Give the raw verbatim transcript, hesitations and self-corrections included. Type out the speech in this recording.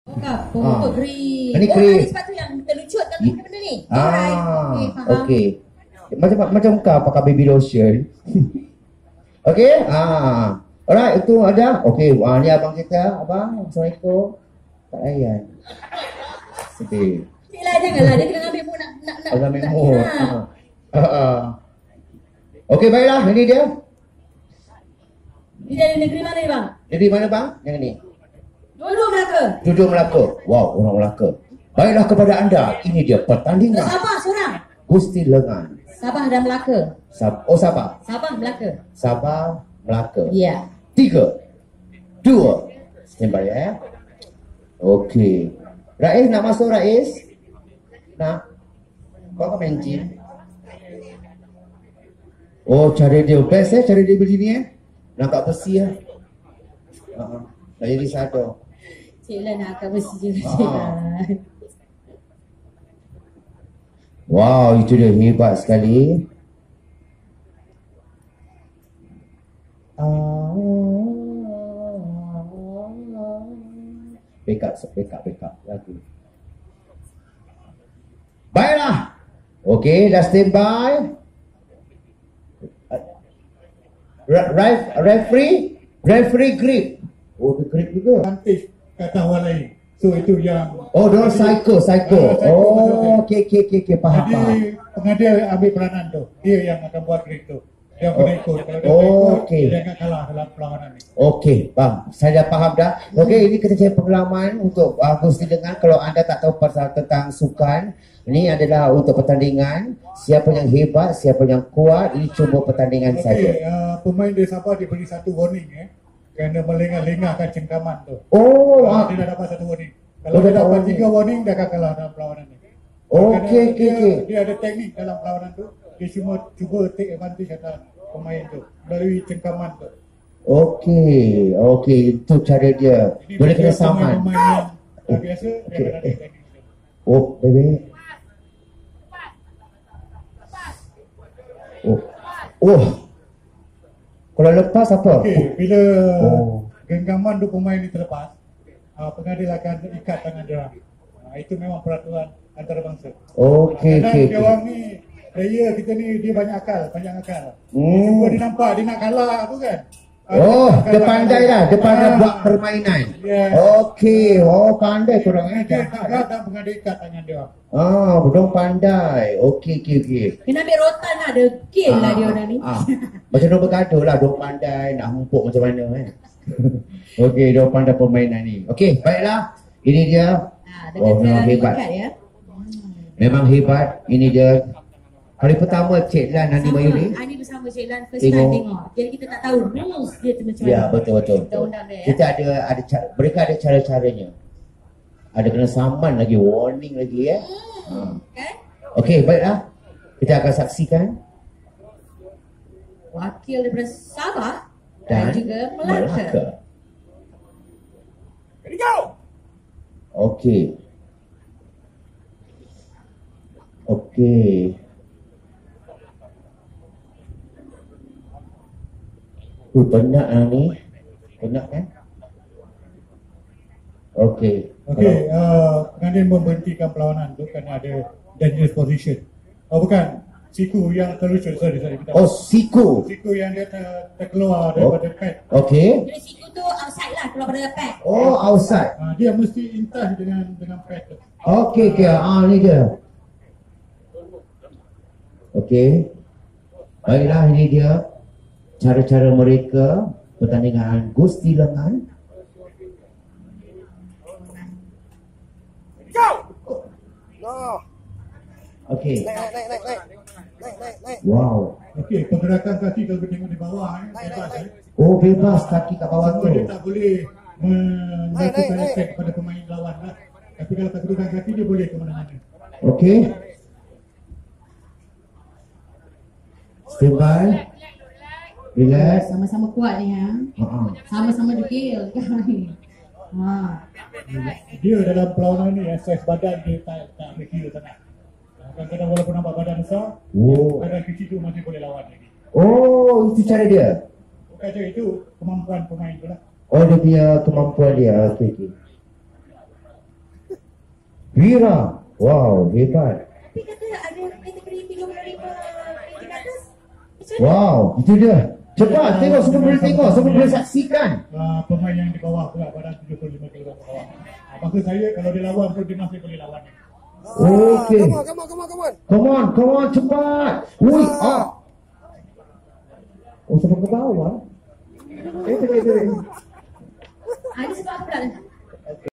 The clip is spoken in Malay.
Bukan, pembentuk green. Ini Oh, green. ada sepatu yang terlucut kan benda ni. Ah, Okey, faham. okey. Macam macam kau pakai baby lotion. Okey? Ah. Alright, itu ada. Okey, ah, ni abang kita. Abang, Assalamualaikum. Tak layan. Sedih. Cik lah, janganlah. Dia kena ambil mood nak nak nak. Abang ambil nak mood. ni, ha. Ah. Ah, ah. Okey, baiklah. Ini dia. Dia dari negeri mana ni bang? Jadi mana bang? Yang ni. Dua-dua Melaka. Duduk Melaka. Wow, orang Melaka. Baiklah kepada anda. Ini dia pertandingan. Sabah seorang. Gusti Lengan. Sabah dan Melaka. Sab oh, Sabah. Sabah, Melaka. Sabah, Melaka. Ya. Tiga, dua, standby ya. Okey. Rais nak masuk Rais? Nak? Kau akan main gym? Oh, cara dia best eh, cara dia begini eh. Nak besi ya. Uh, nak jadi satu. Cik Lan nak angkat besi je. Ah. Wow, itu dia hebat sekali. Backup, backup, backup lagi. Baiklah. Okey, dah standby. Re- ref- referee, referee grip. Oh, dia grip juga. Advantage kat kawan lain. So itu yang Oh, dia psycho, psycho. Oh, okey, okey, okey, okey, faham, faham. jadi pengadil ambil peranan tu. Dia yang akan buat grip tu. Dia Oh. kena ikut. Kalau dia Oh, tak ikut, okey. dia akan kalah dalam perlawanan ni. Okey, bang, saya dah faham dah. Okey, ini kita cari pengalaman untuk uh, Gusti Lengan. Kalau anda tak tahu pasal tentang sukan, ini adalah untuk pertandingan. Siapa yang hebat, siapa yang kuat, ini cuma pertandingan saja. Okey, uh, pemain dari Sabah diberi satu warning eh. Kerana melengah-lengahkan cengkaman tu. Oh, Uh, ah. dia dah dapat satu warning. Kalau Oh, dia dapat dapat warning. tiga warning, dia akan kalah dalam perlawanan ni. Okey, Kerana okey, dia, okey. dia ada teknik dalam perlawanan tu. Dia cuma cuba take advantage atas pemain tu melalui cengkaman tu. Okey, okey, itu cara dia. Ini Boleh kena dia saman. pemain-pemain yang dah biasa, dia Okey, akan ada eh. teknik tu. Oh, baby. Oh, oh. Kalau lepas apa? Okey, bila Oh. genggaman tu pemain ni terlepas, uh, pengadil akan ikat tangan dia orang. Uh, itu memang peraturan antarabangsa. Okey, Kadang okey, dia okey. orang ni, player kita ni dia banyak akal, banyak akal. Hmm. Dia cuba dia nampak dia nak kalah tu kan. Ah, Oh, nak dia kalah. pandai lah. Dia pandai Ah. buat permainan. Yes. Okey, oh pandai korang eh. Dia tak kalah dan pengadil ikat tangan dia orang. Ah, bedong pandai. Okey, okey, okey. Kena ambil rotan lah. Ada skill lah dia orang ni. Ah, macam dia bergaduh lah. Dia pandai nak humpuk macam mana eh. Okey, dia pandai permainan ni. Okey, baiklah. Ini dia. Ha, Oh, dengan memang cara hebat. dekat ya. Memang hebat. Ini dia. Hari pertama Cik Lan Nandi Sama. Mayuri. Ha, ni bersama Cik Lan first Tengok. time tengok. Jadi kita tak tahu rules dia tu macam Ya, mana. betul betul. Kita undang dia ya. Kita ada ada cara, mereka ada cara-caranya. Ada kena saman lagi, warning lagi ya. Hmm, kan? Okey, baiklah. Kita akan saksikan Wakil daripada Sabah dan dan juga Melaka. Melaka. Okey. Okey. Tu penat lah ni. Penat kan? Okey. Okey, uh, pengadil memberhentikan perlawanan tu kerana ada dangerous position. Oh bukan, siku yang terlucut. Sorry, sorry. Kita Oh, siku. siku yang dia ter, terkeluar daripada pad. Okey. Jadi siku tu outside lah keluar pada pad. Oh, outside. Uh, dia mesti intas dengan dengan pad tu. Okey, okey. Ah, ni dia. Okey. Baiklah, ini dia cara-cara mereka pertandingan Gusti Lengan. Okey. Wow. Okey, pergerakan kaki kalau kita tengok di bawah eh, bebas eh. Oh, bebas kaki kat bawah Semua tu. dia tak boleh melakukan attack kepada pemain lawan lah. Tapi kalau pergerakan kaki dia boleh ke mana-mana. Okey. Standby. Relax. Sama-sama kuat ni ya. Ha. Sama-sama degil kan ni. Ha. Dia dalam perlawanan ni eh, saiz badan dia tak tak kecil sangat. Kadang-kadang walaupun nampak badan besar, Oh. badan kecil tu masih boleh lawan lagi. Oh, itu cara dia. Bukan je itu kemampuan pemain tu lah. Oh, dia punya kemampuan dia. Okey, okey. Wira. Wow, hebat. Tapi kata ada kategori tiga puluh lima kg ke atas. Wow, itu dia. Cepat, tengok, semua boleh tengok, semua boleh saksikan. Uh, pemain yang di bawah pula badan tujuh puluh lima kilogram ke bawah. Uh, maksud saya kalau dia lawan pun dia masih boleh lawan. Okey. Come on, come on, come on, come on. Come on, come on, cepat. Ui, ah. Oh, sampai ke bawah. Eh, tengok, tengok.